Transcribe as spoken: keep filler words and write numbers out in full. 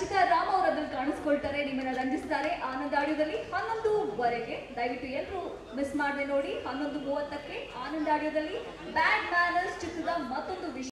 ರಚಿತಾ ರಾಮ್ ಅವರು ಅದ್ರಲ್ಲಿ ಕಾಣಿಸ್ಕೊಳ್ತಾರೆ, ನಿಮ್ಮನ್ನ ರಂಜಿಸ್ತಾರೆ ಆನಂದ್ ಆಡಿಯೋದಲ್ಲಿ ಹನ್ನೊಂದುವರೆಗೆ. ದಯವಿಟ್ಟು ಎಲ್ಲರೂ ಮಿಸ್ ಮಾಡದೆ ನೋಡಿ. ಹನ್ನೊಂದು ಮೂವತ್ತಕ್ಕೆ ಆನಂದ್ ಆಡಿಯೋದಲ್ಲಿ ಬ್ಯಾಡ್ ಮ್ಯಾನರ್ಸ್ ಚಿತ್ರದ ಮತ್ತೊಂದು ವಿಷಯ